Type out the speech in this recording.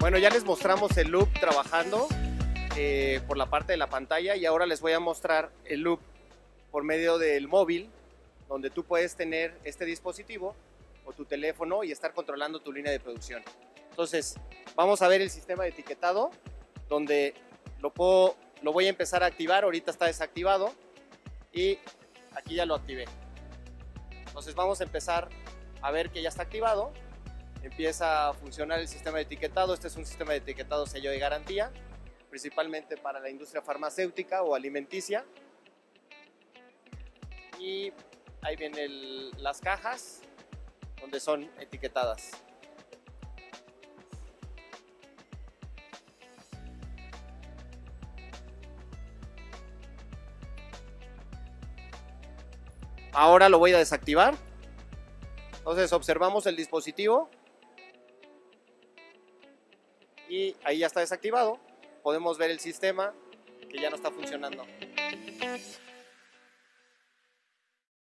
Bueno, ya les mostramos el loop trabajando por la parte de la pantalla y ahora les voy a mostrar el loop por medio del móvil, donde tú puedes tener este dispositivo o tu teléfono y estar controlando tu línea de producción. Entonces, vamos a ver el sistema de etiquetado, donde lo voy a empezar a activar. Ahorita está desactivado y aquí ya lo activé. Entonces vamos a empezar a ver que ya está activado. Empieza a funcionar el sistema de etiquetado. Este es un sistema de etiquetado sello de garantía, principalmente para la industria farmacéutica o alimenticia. Y ahí vienen las cajas donde son etiquetadas. Ahora lo voy a desactivar. Entonces observamos el dispositivo y ahí ya está desactivado. Podemos ver el sistema que ya no está funcionando.